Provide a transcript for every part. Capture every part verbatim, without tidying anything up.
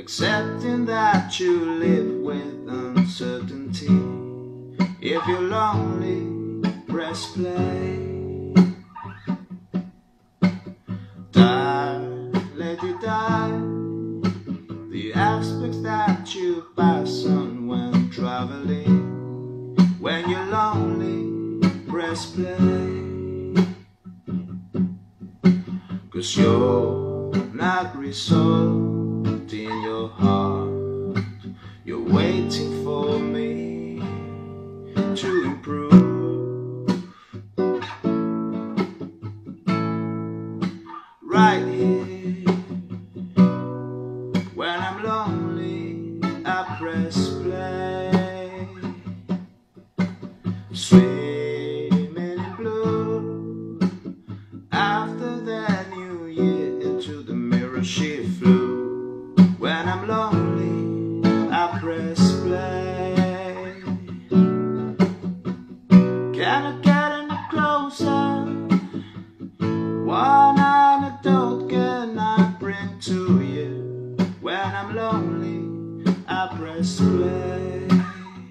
accepting that you live with uncertainty. If you're lonely, press play. Die, let it die. The aspects that you pass on when traveling. When you're lonely, press play. 'Cause you're not resolved in your heart. You're waiting for me to improve. Right here, when I'm lonely, I press play. Swimming in blue. After the new year, into the mirror she flew. When I'm lonely, I press play. Can I get any closer? One anecdote can I bring to you? When I'm lonely, I press play.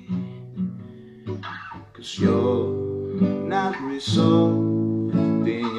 'Cause you're not resolved in